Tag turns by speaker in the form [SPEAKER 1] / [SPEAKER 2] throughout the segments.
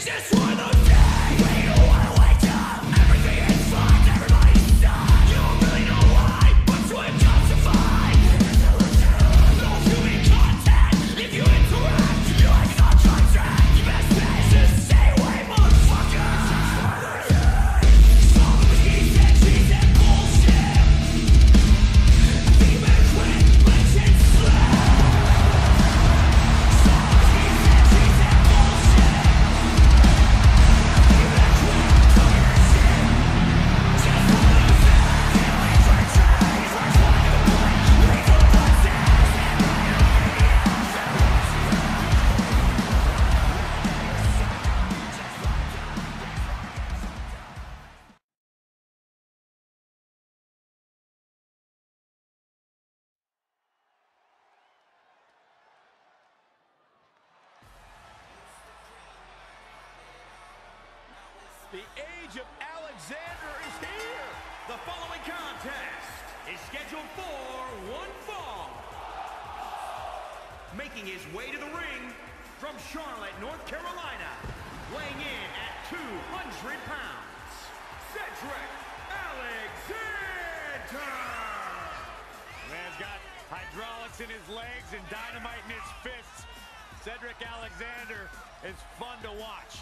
[SPEAKER 1] Just one of those days when you don't wanna wake up. Everything is fucked, everybody's stuck. You don't really know why, but you ain't justified. No human contact. If you interact, your life is on contract. Your best bet is just stay away, motherfucker. Some of the he said, she said bullshit. I think you better quit, let shit slip. Some of the he said, she said bullshit. I think you better quit, cover your shit. Just one of those days, can't wait for a change. First one to complain, lead to a process. And right away,
[SPEAKER 2] The age of Alexander is here. The following contest is scheduled for one fall. Making his way to the ring from Charlotte, North Carolina, weighing in at 200 pounds, Cedric Alexander.
[SPEAKER 3] Man's got hydraulics in his legs and dynamite in his fists. Cedric Alexander is fun to watch.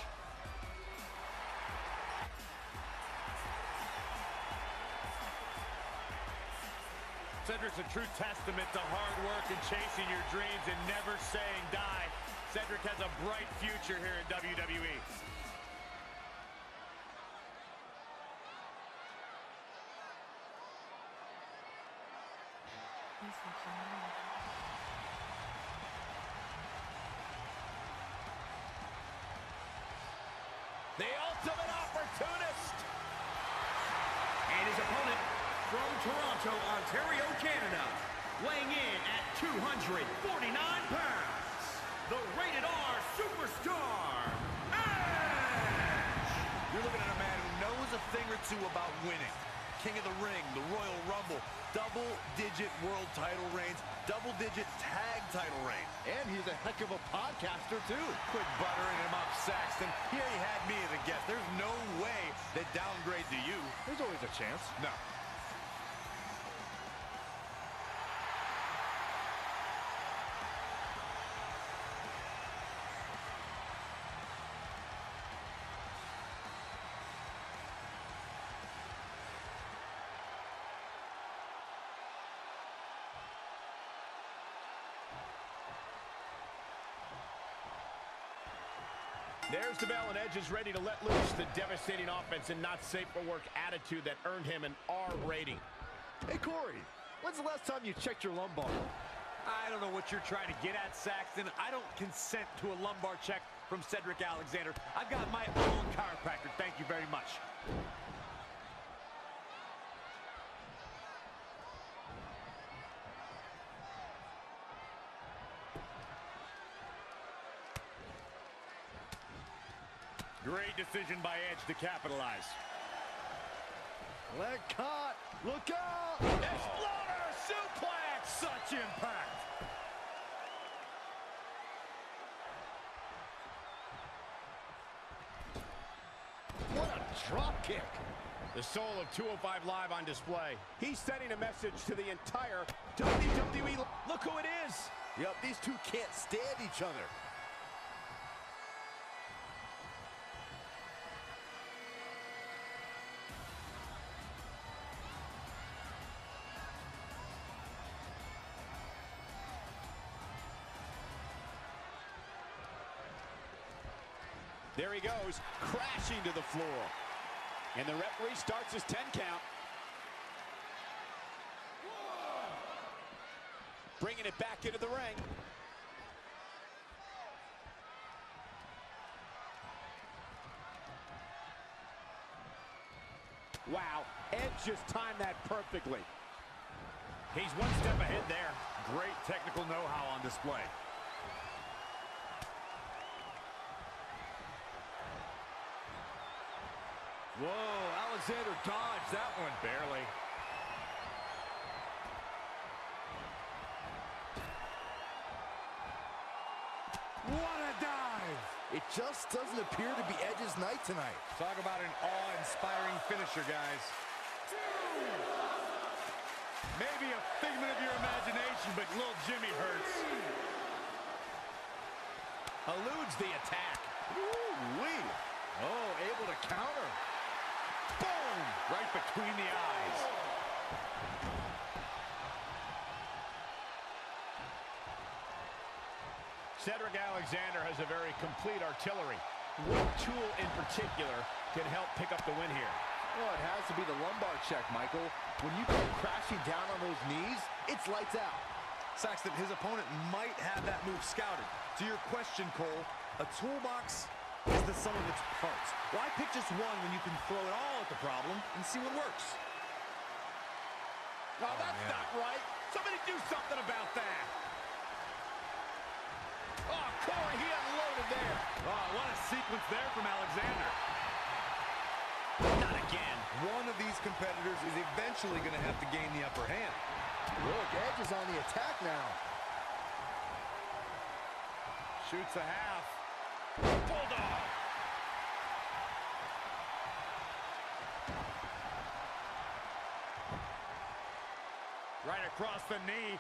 [SPEAKER 3] Cedric's a true testament to hard work and chasing your dreams and never saying die. Cedric has a bright future here in WWE.
[SPEAKER 2] The ultimate opportunist. And his opponent from Toronto, Ontario, Canada, weighing in at 249 pounds, the Rated R Superstar, Edge.
[SPEAKER 4] You're looking at a man who knows a thing or two about winning. King of the Ring, the Royal Rumble, double-digit world title reigns, double-digit tag title reigns.
[SPEAKER 5] And he's a heck of a podcaster, too.
[SPEAKER 4] Quit buttering him up, Saxton. Here you had me as a guest. There's no way that downgrade to you.
[SPEAKER 5] There's always a chance.
[SPEAKER 4] No.
[SPEAKER 2] There's the bell, and Edge is ready to let loose the devastating offense and not safe for work attitude that earned him an R rating.
[SPEAKER 5] Hey, Corey, when's the last time you checked your lumbar?
[SPEAKER 3] I don't know what you're trying to get at, Saxton. I don't consent to a lumbar check from Cedric Alexander. I've got my own chiropractor. Thank you very much. Great decision by Edge to capitalize.
[SPEAKER 5] Leg caught. Look out.
[SPEAKER 3] Exploder suplex. Such impact.
[SPEAKER 5] What a drop kick.
[SPEAKER 2] The soul of 205 Live on display. He's sending a message to the entire WWE. Look who it is.
[SPEAKER 5] Yep, these two can't stand each other.
[SPEAKER 2] There he goes, crashing to the floor. And the referee starts his 10 count. Bringing it back into the ring. Wow, Edge just timed that perfectly.
[SPEAKER 3] He's one step ahead there. Great technical know-how on display.
[SPEAKER 4] Whoa, Alexander dodged that one.
[SPEAKER 3] Barely.
[SPEAKER 4] What a dive!
[SPEAKER 5] It just doesn't appear to be Edge's night tonight.
[SPEAKER 3] Talk about an awe-inspiring finisher, guys. Maybe a figment of your imagination, but little Jimmy hurts.
[SPEAKER 2] Eludes the attack.
[SPEAKER 5] Ooh-wee. Oh, able to counter.
[SPEAKER 3] Boom! Right between the eyes.
[SPEAKER 2] Cedric Alexander has a very complete artillery. What tool in particular can help pick up the win here?
[SPEAKER 5] Well, it has to be the lumbar check, Michael. When you go crashing down on those knees, it's lights out.
[SPEAKER 4] Saxton, his opponent might have that move scouted. To your question, Cole, a toolbox is the sum of its parts. Why pick just one when you can throw it all at the problem and see what works?
[SPEAKER 2] Oh, that's not right. Somebody do something about that. Oh, Corey, he unloaded there.
[SPEAKER 3] Oh, what a sequence there from Alexander.
[SPEAKER 2] Not again.
[SPEAKER 4] One of these competitors is eventually going to have to gain the upper hand.
[SPEAKER 5] Look, Edge is on the attack now.
[SPEAKER 3] Shoots a half.
[SPEAKER 2] Bulldog.
[SPEAKER 3] Right across the knee.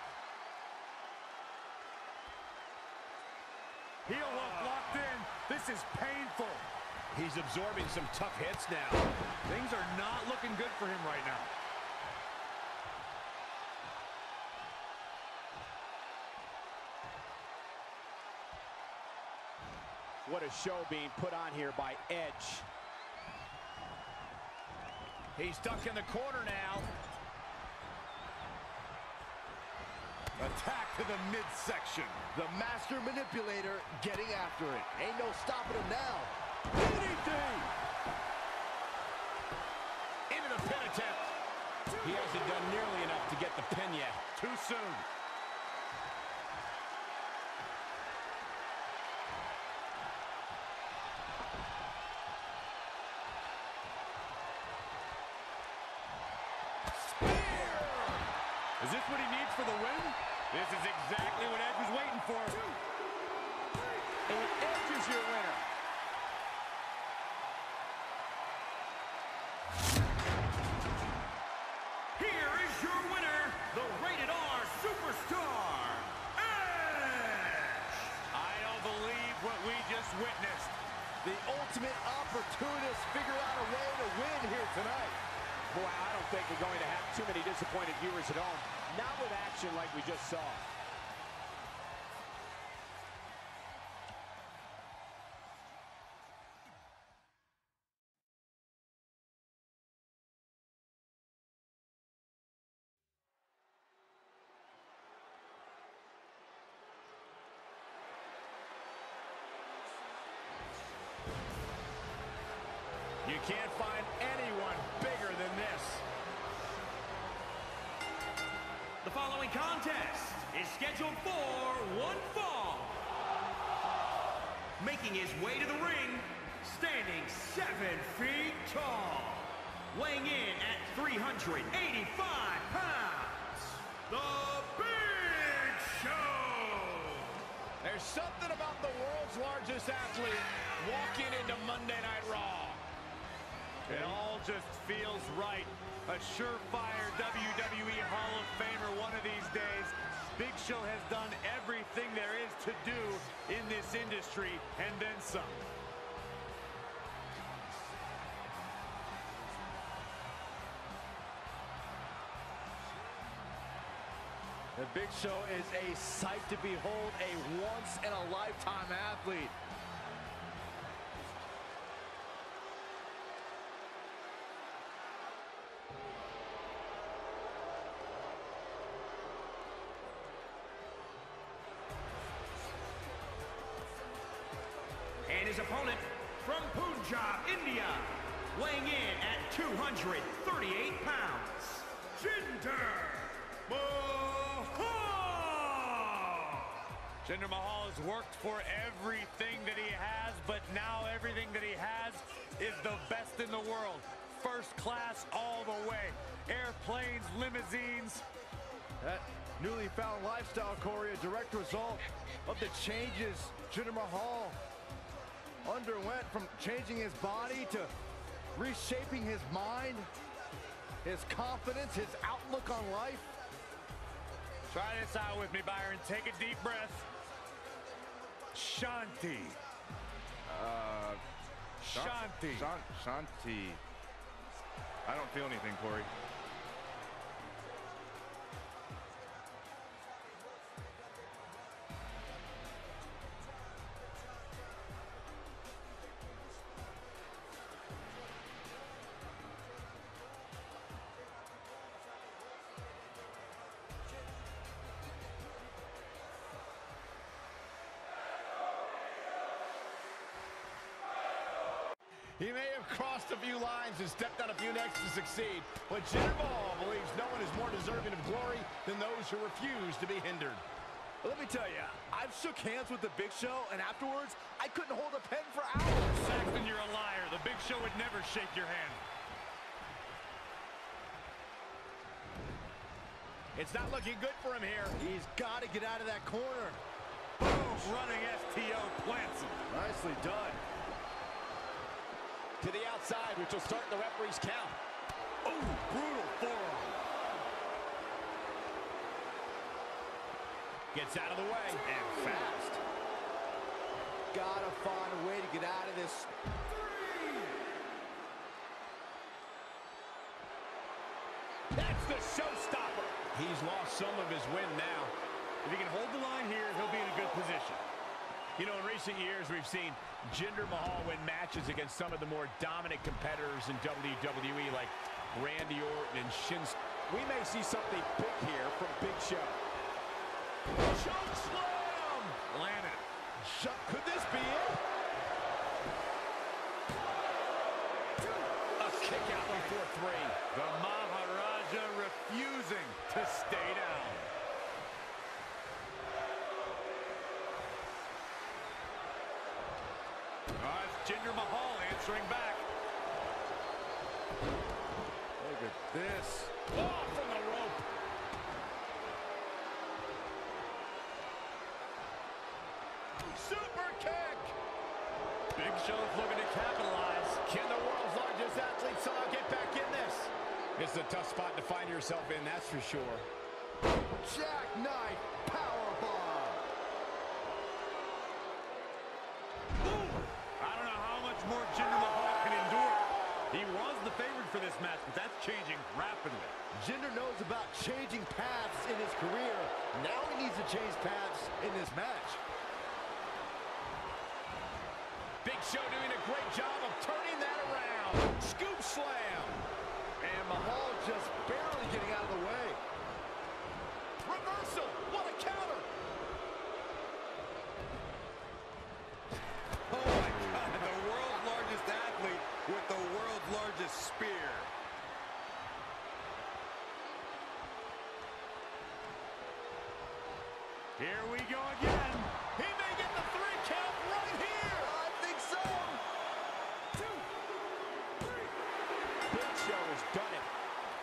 [SPEAKER 3] Heel hook locked in. This is painful.
[SPEAKER 2] He's absorbing some tough hits now.
[SPEAKER 3] Things are not looking good for him right now.
[SPEAKER 2] What a show being put on here by Edge. He's stuck in the corner now.
[SPEAKER 4] Attack to the midsection.
[SPEAKER 5] The master manipulator getting after it. Ain't no stopping him now.
[SPEAKER 2] DDT! Into the pin attempt. He hasn't done nearly enough to get the pin yet.
[SPEAKER 3] Too soon. Is this what he needs for the win? This is exactly what Edge was waiting for.
[SPEAKER 2] And Edge is your winner.
[SPEAKER 1] Here is your winner, the Rated R Superstar, Edge!
[SPEAKER 3] I don't believe what we just witnessed.
[SPEAKER 5] The ultimate opportunist figured out a way to win here tonight.
[SPEAKER 2] Boy, I don't think we're going to have too many disappointed viewers at home. Not with action like we just saw. You can't find anyone bigger than this.
[SPEAKER 1] The following contest is scheduled for one fall. Making his way to the ring, standing 7 feet tall, weighing in at 385 pounds, the Big Show!
[SPEAKER 2] There's something about the world's largest athlete walking into Monday Night Raw.
[SPEAKER 3] It all just feels right. A surefire WWE Hall of Famer one of these days. Big Show has done everything there is to do in this industry, and then some.
[SPEAKER 5] The Big Show is a sight to behold, a once-in-a-lifetime athlete.
[SPEAKER 1] And his opponent from Punjab, India, weighing in at 238 pounds, Jinder Mahal!
[SPEAKER 3] Jinder Mahal has worked for everything that he has, but now everything that he has is the best in the world. First class all the way. Airplanes, limousines.
[SPEAKER 5] That newly found lifestyle, Corey, a direct result of the changes Jinder Mahal underwent from changing his body to reshaping his mind, his confidence, his outlook on life.
[SPEAKER 3] Try this out with me, Byron. Take a deep breath. Shanti. Shanti.
[SPEAKER 6] Shanti. I don't feel anything, Corey.
[SPEAKER 2] He may have crossed a few lines and stepped on a few necks to succeed, but Jinder Mahal believes no one is more deserving of glory than those who refuse to be hindered.
[SPEAKER 5] Let me tell you, I've shook hands with the Big Show, and afterwards, I couldn't hold a pen for hours.
[SPEAKER 3] Saxton, you're a liar. The Big Show would never shake your hand.
[SPEAKER 2] It's not looking good for him here.
[SPEAKER 5] He's got to get out of that corner.
[SPEAKER 3] Boom, running STO plants him.
[SPEAKER 5] Nicely done.
[SPEAKER 2] To the outside, which will start the referee's count.
[SPEAKER 3] Oh, brutal forearm.
[SPEAKER 2] Gets out of the way.
[SPEAKER 3] And fast.
[SPEAKER 5] Gotta find a way to get out of this.
[SPEAKER 2] That's the showstopper. He's lost some of his wind now.
[SPEAKER 3] If he can hold the line here, he'll be in a good position.
[SPEAKER 2] You know, in recent years, we've seen Jinder Mahal win matches against some of the more dominant competitors in WWE, like Randy Orton and Shinsuke.
[SPEAKER 5] We may see something big here from Big Show.
[SPEAKER 2] Choke slam!
[SPEAKER 3] Landed.
[SPEAKER 2] Could this be it? A kick out before three.
[SPEAKER 3] The Maharaja refusing to stay down. It's Jinder Mahal answering back.
[SPEAKER 5] Look at this.
[SPEAKER 2] Oh, from the rope. Super kick.
[SPEAKER 3] Big Show's looking to capitalize.
[SPEAKER 2] Can the world's largest athlete somehow get back in this? This is a tough spot to find yourself in, that's for sure.
[SPEAKER 5] Jackknife powerbomb.
[SPEAKER 3] I don't know how much more Jinder Mahal can endure. He was the favorite for this match, but that's changing rapidly.
[SPEAKER 5] Jinder knows about changing paths in his career. Now he needs to change paths in this match.
[SPEAKER 2] Big Show doing a great job of turning that around. Scoop slam.
[SPEAKER 5] And Mahal just barely getting out of the way.
[SPEAKER 2] Reversal. What a counter.
[SPEAKER 3] Oh my God, the world's largest athlete with the world's largest spear. Here we go again.
[SPEAKER 2] He may get the 3 count right here.
[SPEAKER 5] I think so. 2, 3. Big Show has done it.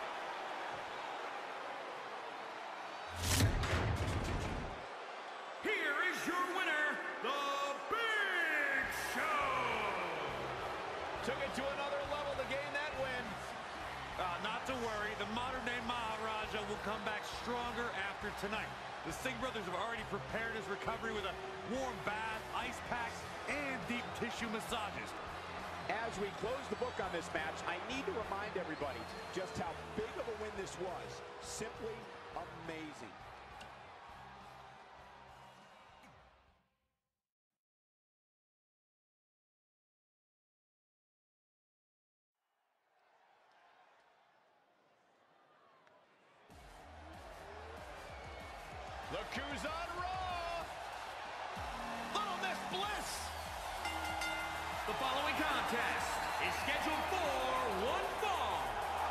[SPEAKER 1] Here is your winner, The Big Show!
[SPEAKER 2] Took it to another level to gain that win.
[SPEAKER 3] Not to worry, the modern-day Maharaja will come back stronger after tonight. The Singh brothers have already prepared his recovery with a warm bath, ice packs, and deep tissue massages.
[SPEAKER 7] As we close the book on this match, I need to remind everybody just how big of a win this was. Simply amazing.
[SPEAKER 2] Look who's on Raw. Little Miss Bliss.
[SPEAKER 1] The following contest is scheduled for one fall.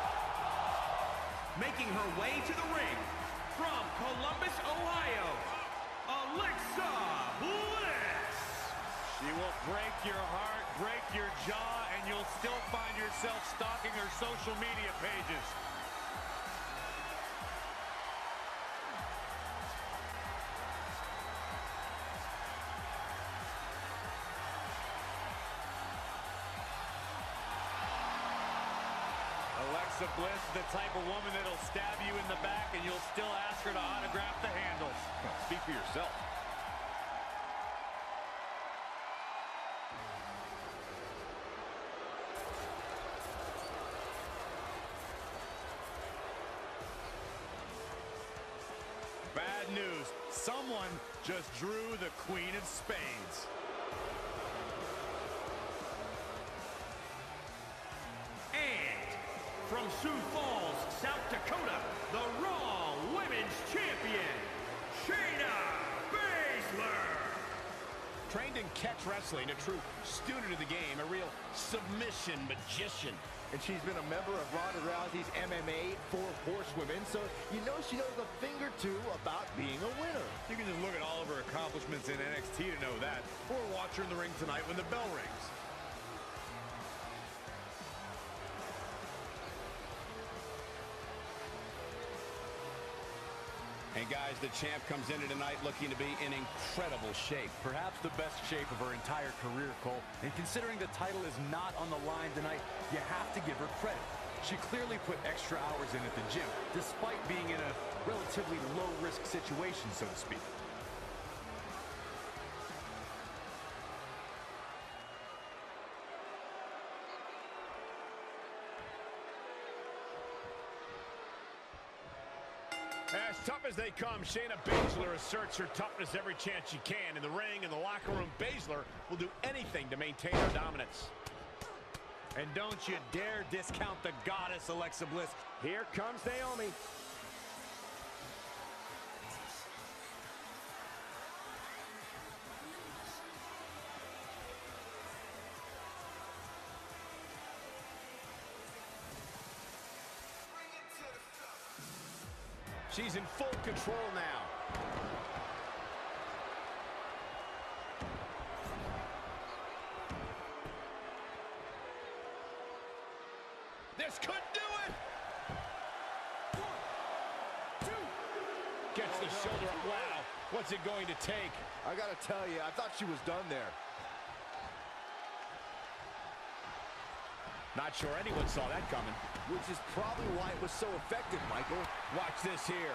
[SPEAKER 1] Making her way to the ring from Columbus, Ohio, Alexa Bliss.
[SPEAKER 3] She will break your heart, break your jaw, and you'll still find yourself stalking her social media pages. Alexa Bliss is the type of woman that'll stab you in the back and you'll still ask her to autograph the handles.
[SPEAKER 6] Speak for yourself.
[SPEAKER 3] Bad news. Someone just drew the Queen of Spades.
[SPEAKER 8] And from Sioux Falls, South Dakota, the Raw Women's Champion, Shayna Baszler.
[SPEAKER 2] Trained in catch wrestling, a true student of the game, a real submission magician.
[SPEAKER 5] And she's been a member of Ronda Rousey's MMA 4 Horsewomen, so you know she knows a thing or two about being a winner.
[SPEAKER 4] You can just look at all of her accomplishments in NXT to know that, or watch her in the ring tonight when the bell rings.
[SPEAKER 2] And guys, the champ comes into tonight looking to be in incredible shape.
[SPEAKER 9] Perhaps the best shape of her entire career, Cole. And considering the title is not on the line tonight, you have to give her credit. She clearly put extra hours in at the gym, despite being in a relatively low-risk situation, so to speak.
[SPEAKER 2] As tough as they come, Shayna Baszler asserts her toughness every chance she can. In the ring, in the locker room, Baszler will do anything to maintain her dominance.
[SPEAKER 3] And don't you dare discount the goddess Alexa Bliss.
[SPEAKER 7] Here comes Naomi.
[SPEAKER 2] She's in full control now. This could do it. 1, 2. Gets the shoulder up. Wow. What's it going to take?
[SPEAKER 5] I gotta tell you, I thought she was done there.
[SPEAKER 2] Not sure anyone saw that coming.
[SPEAKER 5] Which is probably why it was so effective, Michael.
[SPEAKER 2] Watch this here.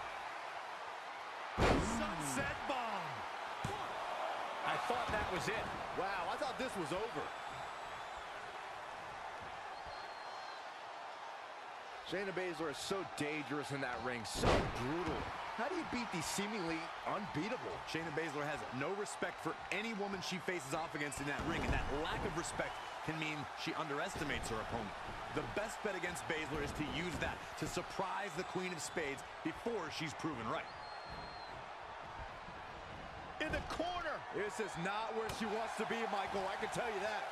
[SPEAKER 3] Sunset bomb.
[SPEAKER 2] I thought that was it.
[SPEAKER 5] Wow, I thought this was over. Shayna Baszler is so dangerous in that ring, so brutal. How do you beat these seemingly unbeatable?
[SPEAKER 4] Shayna Baszler has no respect for any woman she faces off against in that ring, and that lack of respect can mean she underestimates her opponent. The best bet against Baszler is to use that to surprise the Queen of Spades before she's proven right.
[SPEAKER 2] In the corner.
[SPEAKER 5] This is not where she wants to be, Michael. I can tell you that.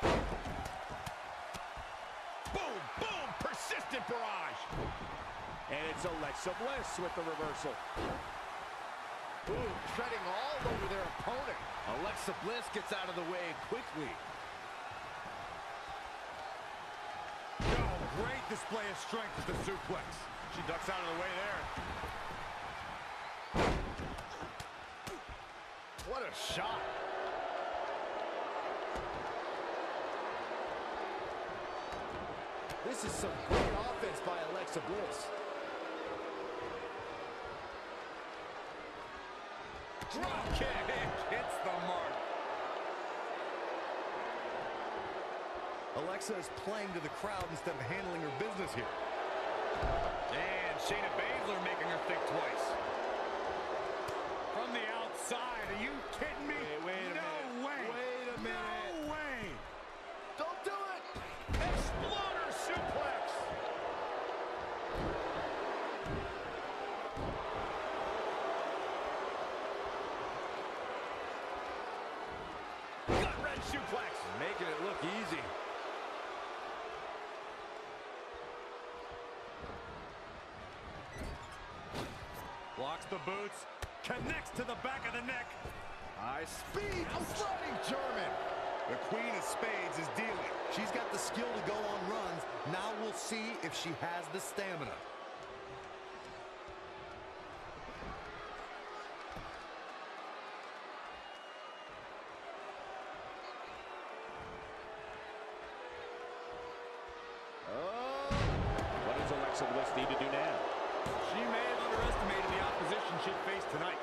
[SPEAKER 2] Boom, boom, persistent barrage.
[SPEAKER 7] And it's Alexa Bliss with the reversal.
[SPEAKER 5] Ooh, treading all over their opponent. Alexa Bliss gets out of the way quickly.
[SPEAKER 3] Oh, great display of strength with the suplex. She ducks out of the way there.
[SPEAKER 5] What a shot. This is some great offense by Alexa Bliss.
[SPEAKER 3] Drop kick. Hits the mark.
[SPEAKER 4] Alexa is playing to the crowd instead of handling her business here.
[SPEAKER 3] And Shayna Baszler making her think twice. From the outside, are you kidding me?
[SPEAKER 5] Hey, wait a minute.
[SPEAKER 3] No way.
[SPEAKER 5] Wait a minute.
[SPEAKER 3] No way.
[SPEAKER 5] Don't do it.
[SPEAKER 2] Exploder suplex. Gut-wrench suplex.
[SPEAKER 5] Making it look easy.
[SPEAKER 3] Blocks the boots. Connects to the back of the neck.
[SPEAKER 5] High speed. Sliding German.
[SPEAKER 4] The Queen of Spades is dealing. She's got the skill to go on runs. Now we'll see if she has the stamina.
[SPEAKER 5] What is
[SPEAKER 7] Alexa Bliss need to do now?
[SPEAKER 4] She may have underestimated the opposition she'd face tonight.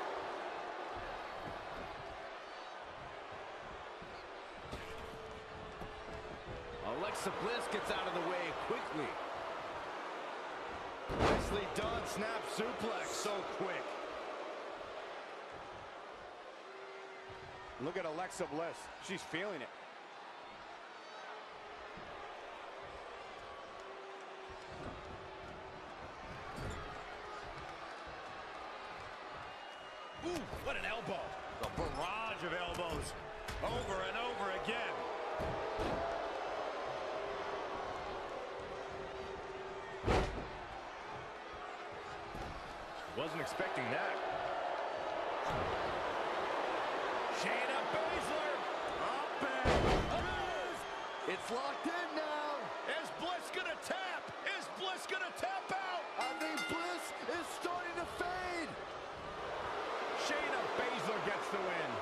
[SPEAKER 4] Alexa Bliss gets out of the way quickly. Nicely done, snap suplex, so quick.
[SPEAKER 5] Look at Alexa Bliss. She's feeling it.
[SPEAKER 3] Ooh, what an elbow. The barrage of elbows over and over again.
[SPEAKER 6] Wasn't expecting that.
[SPEAKER 3] Shayna Baszler. Up and
[SPEAKER 5] It's locked in now.
[SPEAKER 3] is Bliss gonna tap? Is Bliss gonna tap out?
[SPEAKER 5] I think Bliss is starting to fade.
[SPEAKER 3] Shayna Baszler gets the win.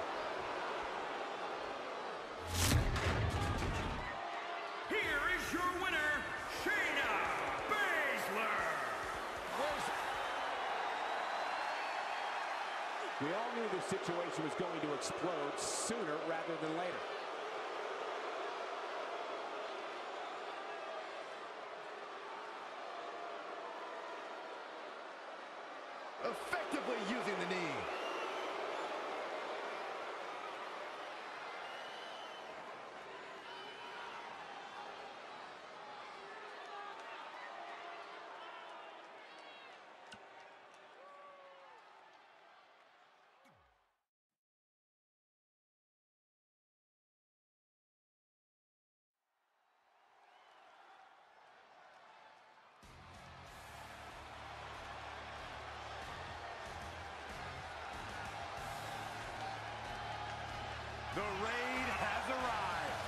[SPEAKER 8] Here is your winner, Shayna Baszler.
[SPEAKER 7] We all knew the situation was going to explode sooner rather than later.
[SPEAKER 5] Effectively using the knee.
[SPEAKER 3] The raid has arrived.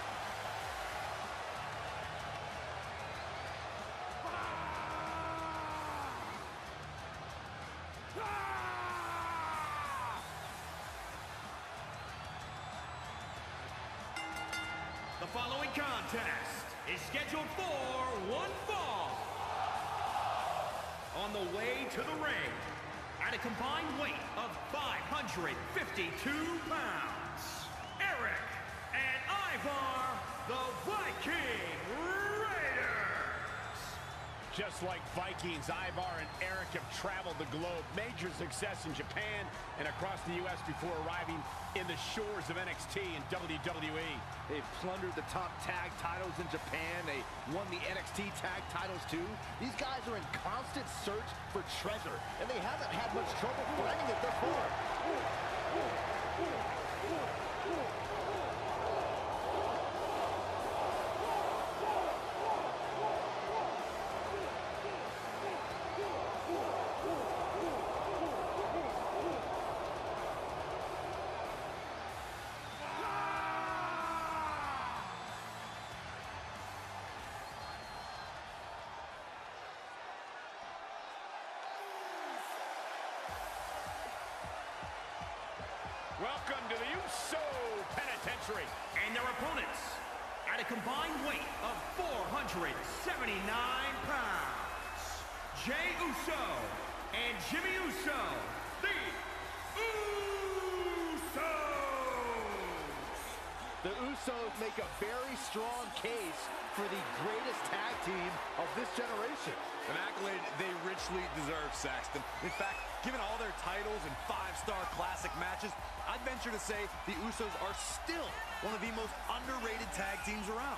[SPEAKER 8] The following contest is scheduled for one fall. On the way to the ring, at a combined weight of 552 pounds, Eric and Ivar, the Viking Raiders.
[SPEAKER 2] Just like Vikings, Ivar and Eric have traveled the globe. Major success in Japan and across the U.S. before arriving in the shores of NXT and WWE.
[SPEAKER 5] They've plundered the top tag titles in Japan. They won the NXT tag titles too. These guys are in constant search for treasure, and they haven't had much trouble finding it thus far.
[SPEAKER 2] Welcome to the USO Penitentiary.
[SPEAKER 8] And their opponents, at a combined weight of 479 pounds, Jey Uso and Jimmy Uso, the Usos.
[SPEAKER 5] The Usos make a very strong case for the greatest tag team of this generation.
[SPEAKER 4] An accolade they richly deserve, Saxton. In fact, given all their titles and five-star classic matches, I'd venture to say the Usos are still one of the most underrated tag teams around.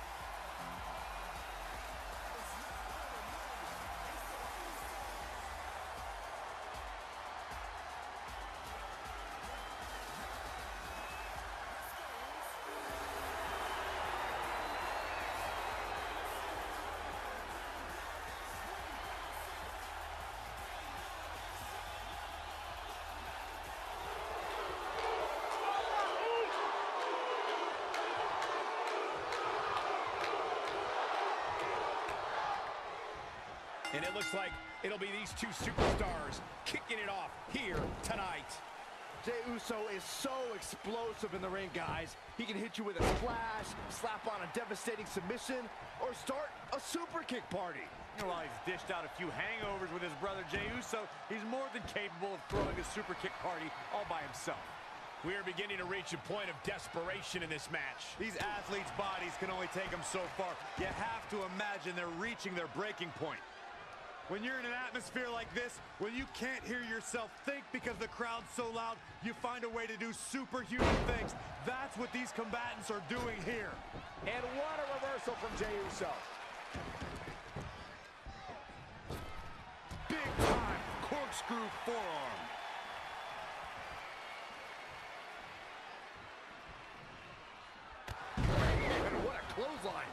[SPEAKER 2] And it looks like it'll be these two superstars kicking it off here tonight.
[SPEAKER 5] Jey Uso is so explosive in the ring, guys. He can hit you with a splash, slap on a devastating submission, or start a super kick party.
[SPEAKER 3] While he's dished out a few hangovers with his brother Jey Uso, he's more than capable of throwing a super kick party all by himself.
[SPEAKER 2] We are beginning to reach a point of desperation in this match.
[SPEAKER 3] These athletes' bodies can only take them so far. You have to imagine they're reaching their breaking point. When you're in an atmosphere like this, when you can't hear yourself think because the crowd's so loud, you find a way to do superhuman things. That's what these combatants are doing here.
[SPEAKER 7] And what a reversal from Jey Uso.
[SPEAKER 3] Big time corkscrew forearm.
[SPEAKER 5] And what a clothesline.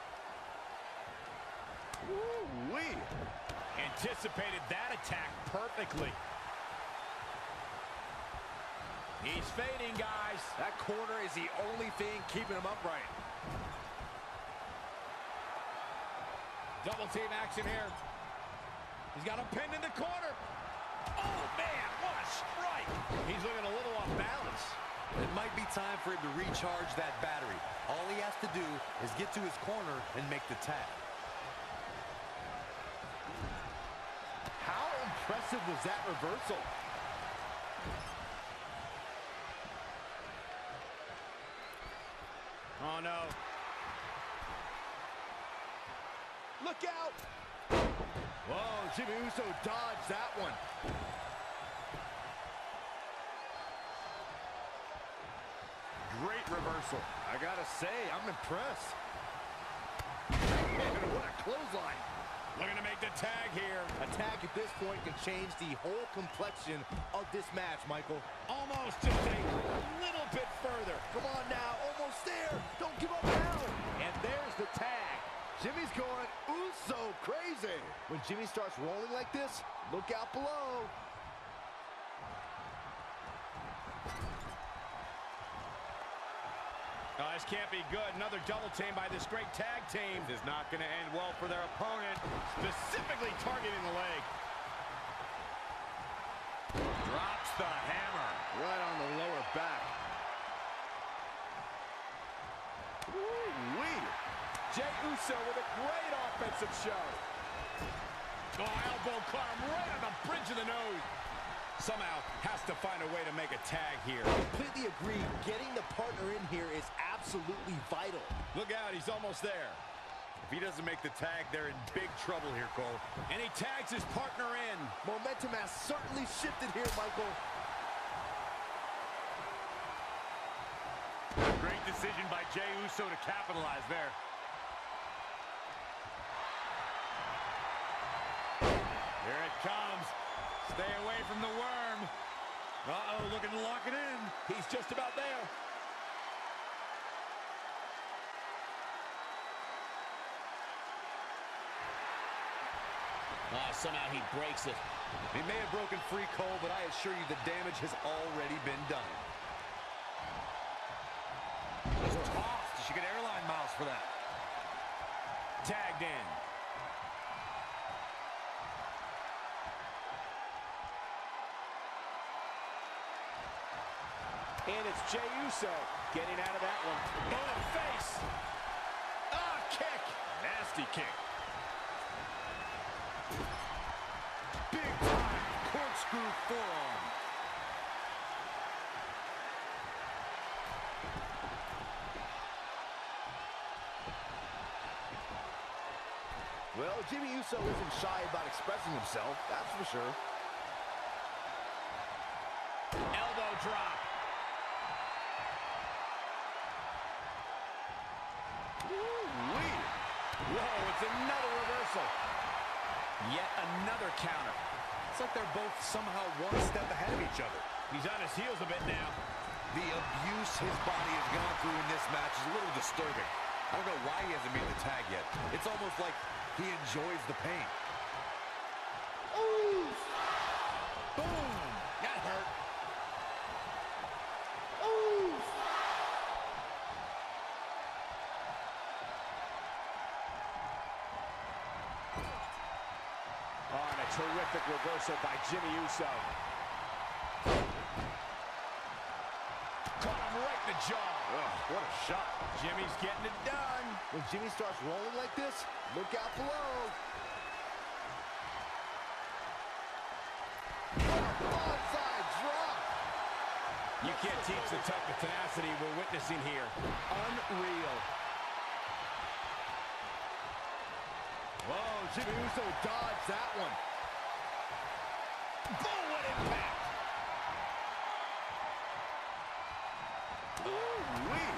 [SPEAKER 2] Woo-wee. Anticipated that attack perfectly. He's fading, guys.
[SPEAKER 5] That corner is the only thing keeping him upright.
[SPEAKER 2] Double team action here. He's got him pinned in the corner. Oh, man, what a strike. He's looking a little off balance.
[SPEAKER 9] It might be time for him to recharge that battery. All he has to do is get to his corner and make the tag.
[SPEAKER 5] How impressive was that reversal?
[SPEAKER 2] Oh, no.
[SPEAKER 5] Look out! Whoa, Jimmy Uso dodged that one.
[SPEAKER 3] Great reversal.
[SPEAKER 5] I gotta say, I'm impressed. And what a clothesline.
[SPEAKER 2] Looking to make the tag here.
[SPEAKER 5] A tag at this point can change the whole complexion of this match, Michael.
[SPEAKER 2] Almost just a little bit further.
[SPEAKER 5] Come on now, almost there. Don't give up now. And there's the tag. Jimmy's going Uso crazy. When Jimmy starts rolling like this, look out below.
[SPEAKER 2] Oh, this can't be good. Another double team by this great tag team.
[SPEAKER 3] This is not going to end well for their opponent.
[SPEAKER 2] Specifically targeting the leg.
[SPEAKER 3] Drops the hammer.
[SPEAKER 5] Right on the lower back. Woo-wee.
[SPEAKER 7] Jey Uso with a great offensive show.
[SPEAKER 2] Oh, elbow caught him right on the bridge of the nose. Somehow has to find a way to make a tag here.
[SPEAKER 5] Completely agree. Getting the partner in here is absolutely vital.
[SPEAKER 2] Look out, he's almost there.
[SPEAKER 3] If he doesn't make the tag, they're in big trouble here, Cole.
[SPEAKER 2] And he tags his partner in.
[SPEAKER 5] Momentum has certainly shifted here, Michael.
[SPEAKER 3] Great decision by Jey Uso to capitalize there. Here it comes. Stay away from the worm. Uh-oh, looking to lock it in.
[SPEAKER 7] He's just about there.
[SPEAKER 2] Somehow he breaks it.
[SPEAKER 9] He may have broken free, Cole, but I assure you the damage has already been done.
[SPEAKER 3] Just tossed. You should get airline miles for that.
[SPEAKER 2] Tagged in.
[SPEAKER 7] And it's Jey Uso getting out of that one.
[SPEAKER 2] Oh, face! Ah, kick! Nasty kick.
[SPEAKER 3] Big time corkscrew forearm.
[SPEAKER 5] Well, Jimmy Uso isn't shy about expressing himself, that's for sure.
[SPEAKER 2] Elbow drop.
[SPEAKER 5] Woo-wee.
[SPEAKER 2] Whoa, it's another reversal. Yet another counter.
[SPEAKER 9] It's like they're both somehow one step ahead of each other.
[SPEAKER 2] He's on his heels a bit now.
[SPEAKER 9] The abuse his body has gone through in this match is a little disturbing. I don't know why he hasn't made the tag yet. It's almost like he enjoys the pain.
[SPEAKER 5] Ooh.
[SPEAKER 2] Boom! That hurt.
[SPEAKER 5] Ooh.
[SPEAKER 7] Oh, and a terrific reversal by Jimmy Uso.
[SPEAKER 2] Caught him right in the jaw.
[SPEAKER 5] Ugh, what a shot.
[SPEAKER 2] Jimmy's getting it done.
[SPEAKER 5] When Jimmy starts rolling like this, look out below.
[SPEAKER 2] You can't teach the type of tenacity we're witnessing here.
[SPEAKER 7] Unreal.
[SPEAKER 5] Whoa, Jimmy Uso dodged that one. Boom, what impact. Ooh-wee.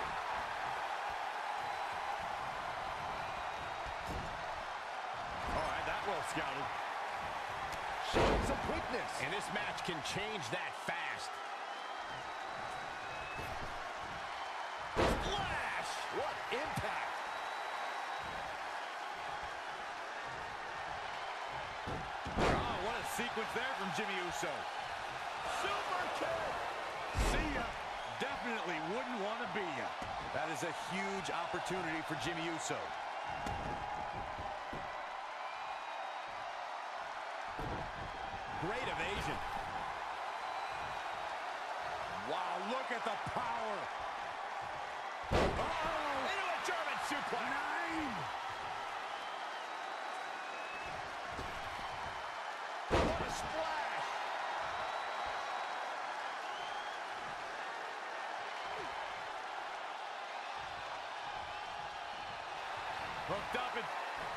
[SPEAKER 3] All right, that well scouted.
[SPEAKER 5] Showing some quickness.
[SPEAKER 2] And this match can change that fast.
[SPEAKER 5] Splash! What impact.
[SPEAKER 3] Oh, what a sequence there from Jimmy Uso.
[SPEAKER 5] Super kick.
[SPEAKER 3] See ya. Definitely wouldn't want to be ya.
[SPEAKER 9] That is a huge opportunity for Jimmy Uso.
[SPEAKER 2] Great evasion.
[SPEAKER 3] Wow, look at the power.
[SPEAKER 2] Uh-oh! Into a German suplex. 9.
[SPEAKER 5] What a splash.
[SPEAKER 3] Hooked up and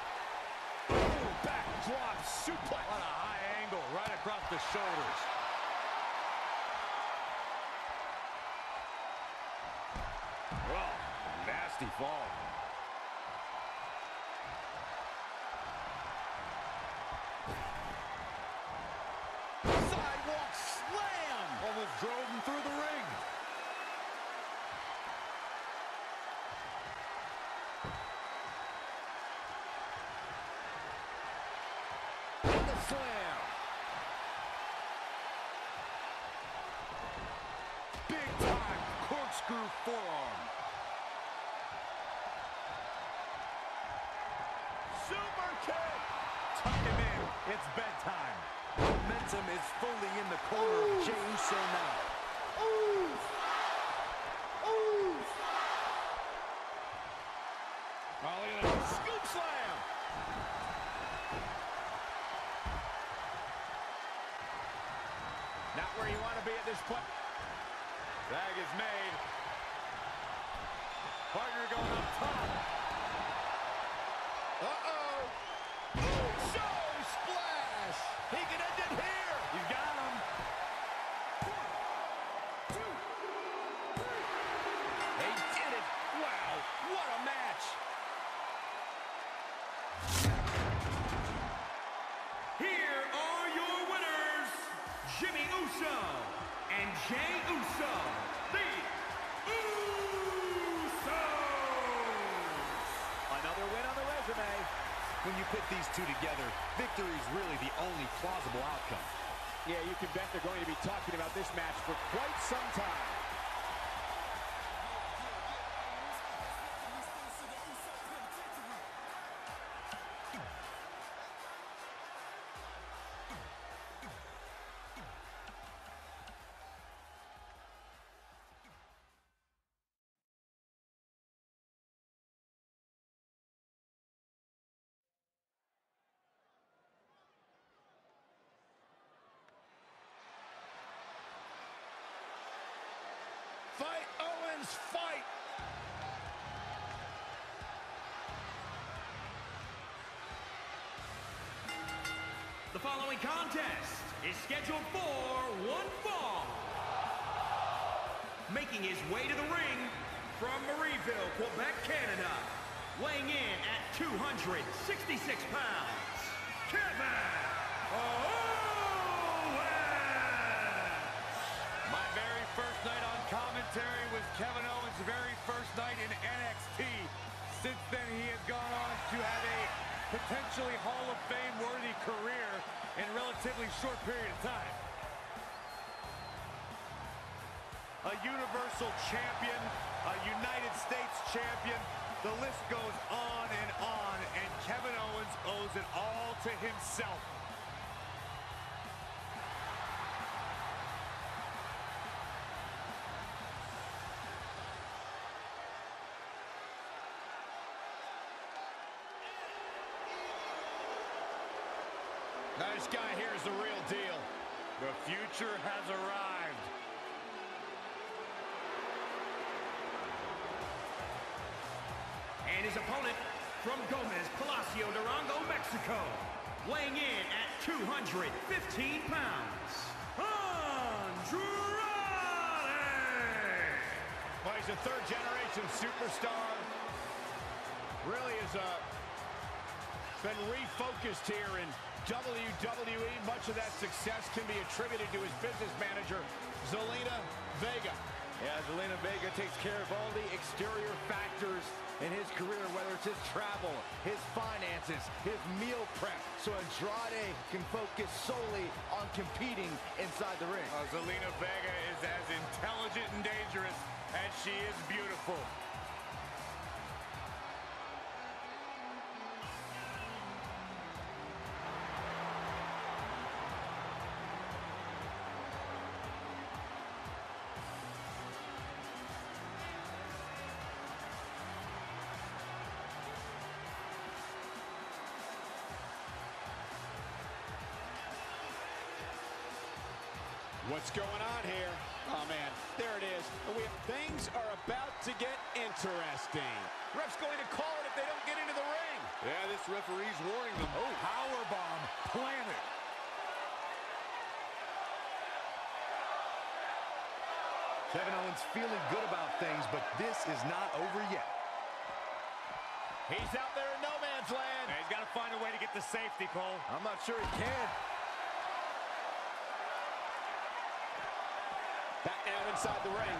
[SPEAKER 2] Backdrop suplex.
[SPEAKER 3] on a high angle right across the shoulders. Oh, nasty fall.
[SPEAKER 5] Sidewalk slam.
[SPEAKER 3] Almost drove him through the ring.
[SPEAKER 5] And the slam.
[SPEAKER 3] Big time corkscrew forearm.
[SPEAKER 5] Super kick.
[SPEAKER 3] Tuck him in. It's bedtime.
[SPEAKER 9] Momentum is fully in the corner of Jey Uso now.
[SPEAKER 3] Oh, look at that.
[SPEAKER 5] Scoop slam.
[SPEAKER 2] Not where you want to be at this point.
[SPEAKER 3] Tag is made. Partner going up top.
[SPEAKER 5] Uh-oh. Uso splash. He can end it here.
[SPEAKER 3] You got him.
[SPEAKER 5] 1, 2, 3.
[SPEAKER 2] They did it. Wow, what a match.
[SPEAKER 8] Here are your winners, Jimmy Uso and Jey Uso, the Usos.
[SPEAKER 7] Another win on the resume.
[SPEAKER 9] When you put these two together, victory is really the only plausible outcome.
[SPEAKER 7] Yeah, you can bet they're going to be talking about this match for quite some time.
[SPEAKER 5] Fight, Owens, fight!
[SPEAKER 8] The following contest is scheduled for one fall. Making his way to the ring from Marieville, Quebec, Canada, weighing in at 266 pounds, Kevin Owens!
[SPEAKER 3] My very first night on commentary was Kevin Owens' very first night in NXT. Since then, he has gone on to have a potentially Hall of Fame-worthy career in a relatively short period of time. A Universal Champion, a United States Champion, the list goes on, and Kevin Owens owes it all to himself.
[SPEAKER 2] Now this guy here is the real deal.
[SPEAKER 3] The future has arrived.
[SPEAKER 8] And his opponent from Gomez, Palacio, Durango, Mexico, weighing in at 215 pounds, Andrade!
[SPEAKER 2] Well, he's a third-generation superstar. Really is been refocused here in WWE. Much of that success can be attributed to his business manager, Zelina Vega.
[SPEAKER 5] Yeah, Zelina Vega takes care of all the exterior factors in his career, whether it's his travel, his finances, his meal prep, so Andrade can focus solely on competing inside the ring.
[SPEAKER 6] Zelina Vega is as intelligent and dangerous as she is beautiful.
[SPEAKER 7] What's going on here? Oh, man, there it is. Things are about to get interesting.
[SPEAKER 2] Ref's going to call it if they don't get into the ring.
[SPEAKER 6] Yeah, this referee's warning them.
[SPEAKER 9] Oh, powerbomb planted.
[SPEAKER 4] Kevin Owens feeling good about things, but this is not over yet.
[SPEAKER 2] He's out there in no man's land.
[SPEAKER 3] He's got to find a way to get to safety, Cole.
[SPEAKER 5] I'm not sure he can.
[SPEAKER 7] Back now inside the ring.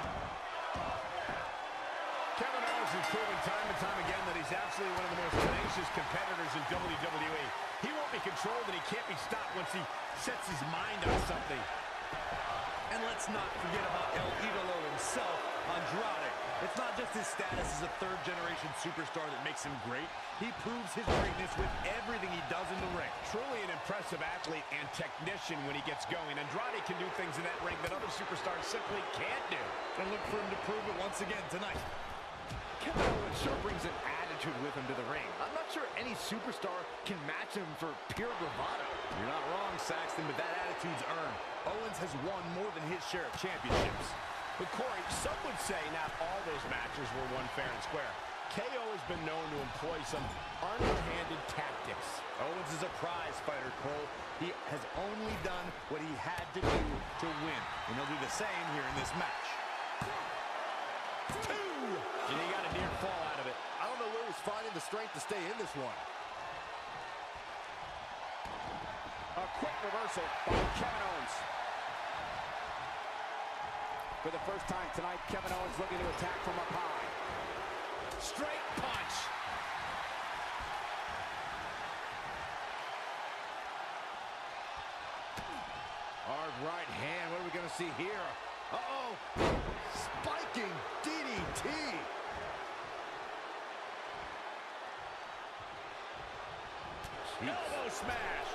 [SPEAKER 2] Kevin Owens has proven time and time again that he's absolutely one of the most tenacious competitors in WWE. He won't be controlled and he can't be stopped once he sets his mind on something.
[SPEAKER 4] And let's not forget about El Idolo himself, Andrade. It's not just his status as a third-generation superstar that makes him great. He proves his greatness with everything he does in the ring.
[SPEAKER 2] Truly an impressive athlete and technician when he gets going. Andrade can do things in that ring that other superstars simply can't do.
[SPEAKER 4] And look for him to prove it once again tonight.
[SPEAKER 5] Kevin Owens sure brings an attitude with him to the ring. I'm not sure any superstar can match him for pure bravado.
[SPEAKER 4] You're not wrong, Saxton, but that attitude's earned. Owens has won more than his share of championships.
[SPEAKER 2] But Corey, some would say not all those matches were won fair and square. KO has been known to employ some underhanded tactics.
[SPEAKER 4] Owens is a prize fighter, Cole. He has only done what he had to do to win, and he'll do the same here in this match.
[SPEAKER 2] And he got a near fall out of it.
[SPEAKER 5] I don't know where he's finding the strength to stay in this one.
[SPEAKER 7] A quick reversal by Kevin Owens. For the first time tonight, Kevin Owens looking to attack from up high.
[SPEAKER 2] Straight punch.
[SPEAKER 5] Hard right hand. What are we going to see here? Uh-oh. Spiking DDT.
[SPEAKER 2] Jeez. Elbow smash.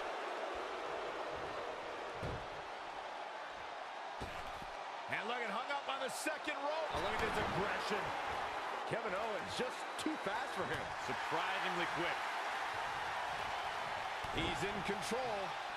[SPEAKER 2] And look, it hung up on the second rope.
[SPEAKER 5] Oh, look at this aggression. Kevin Owens just too fast for him.
[SPEAKER 3] Surprisingly quick.
[SPEAKER 2] He's in control.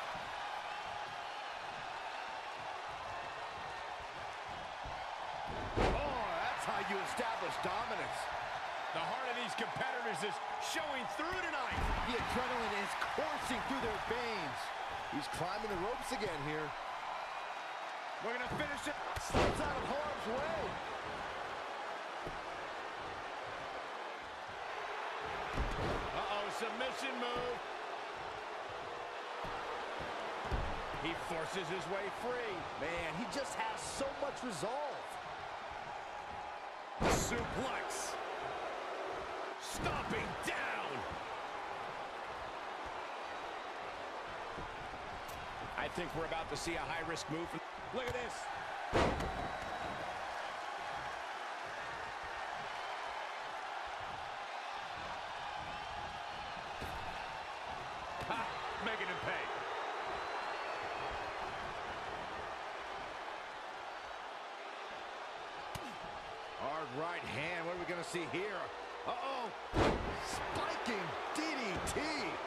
[SPEAKER 5] Oh, that's how you establish dominance.
[SPEAKER 2] The heart of these competitors is showing through tonight.
[SPEAKER 5] The adrenaline is coursing through their veins. He's climbing the ropes again here.
[SPEAKER 2] We're going to finish it.
[SPEAKER 5] Slips out of harm's way.
[SPEAKER 2] Uh-oh, submission move. He forces his way free.
[SPEAKER 5] Man, he just has so much resolve.
[SPEAKER 2] Suplex. Stomping down. I think we're about to see a high-risk move. Look at this.
[SPEAKER 3] Ha! Making him pay.
[SPEAKER 5] Hard right hand. What are we going to see here? Uh-oh. Spiking DDT.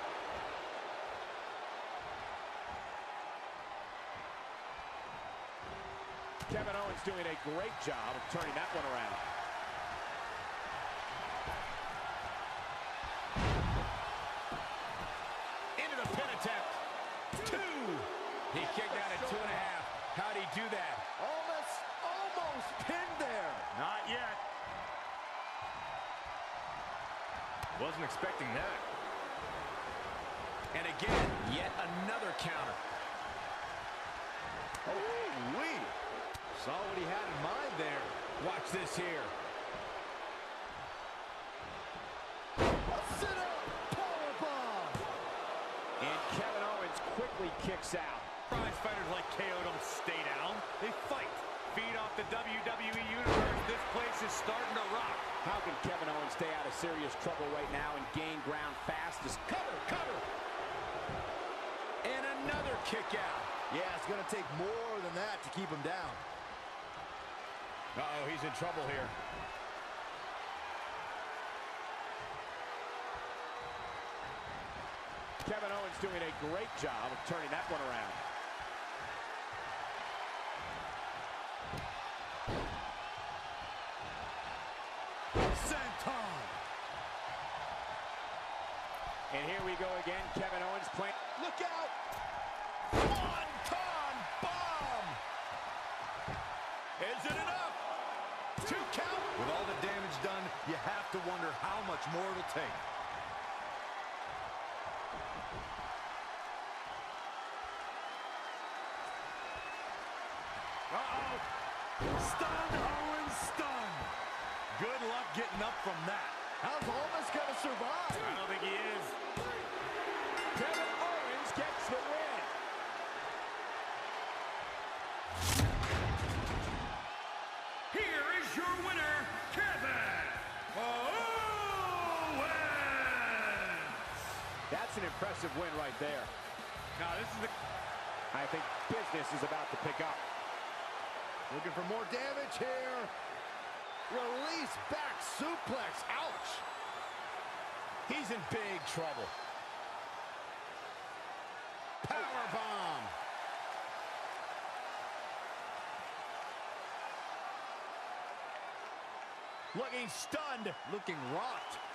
[SPEAKER 7] Kevin Owens doing a great job of turning that one around.
[SPEAKER 2] He kicked out at 2.5. How'd he do that?
[SPEAKER 5] Almost pinned there.
[SPEAKER 3] Not yet. Wasn't expecting that.
[SPEAKER 2] And again, yet another counter.
[SPEAKER 5] Oh, wee. Saw what he had in mind there.
[SPEAKER 2] Watch this here.
[SPEAKER 5] A sit-up powerbomb.
[SPEAKER 7] And Kevin Owens quickly kicks out.
[SPEAKER 3] Prize fighters like KO don't stay down. They fight. Feed off the WWE Universe. This place is starting to rock.
[SPEAKER 7] How can Kevin Owens stay out of serious trouble right now and gain ground fast? Just cover.
[SPEAKER 2] And another kick out.
[SPEAKER 5] Yeah, it's going to take more than that to keep him down.
[SPEAKER 2] Uh-oh, he's in trouble here.
[SPEAKER 7] Kevin Owens doing a great job of turning that one around.
[SPEAKER 5] Senton.
[SPEAKER 7] And here we go again. Kevin Owens playing.
[SPEAKER 5] Look out. Swanton bomb.
[SPEAKER 2] Is it enough? 2 count.
[SPEAKER 9] With all the damage done, you have to wonder how much more it'll take.
[SPEAKER 5] Stunned Owens, stunned.
[SPEAKER 9] Good luck getting up from that.
[SPEAKER 5] How's Owens going to survive?
[SPEAKER 3] I don't think he is.
[SPEAKER 7] Kevin Owens gets the win.
[SPEAKER 8] Here is your winner, Kevin Owens.
[SPEAKER 7] That's an impressive win right there.
[SPEAKER 3] Now, this is the...
[SPEAKER 7] I think business is about to pick up.
[SPEAKER 5] Looking for more damage here. Release back suplex. Ouch.
[SPEAKER 2] He's in big trouble. Powerbomb. Looking stunned.
[SPEAKER 5] Looking rocked.